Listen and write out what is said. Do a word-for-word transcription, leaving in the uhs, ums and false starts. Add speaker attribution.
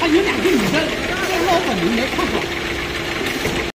Speaker 1: 有两个女生，这个老本你没看过。